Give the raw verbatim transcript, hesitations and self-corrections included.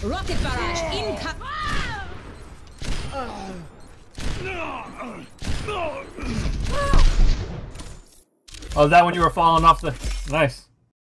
Rocket barrage incoming. Oh, is that when you were falling off the... Nice.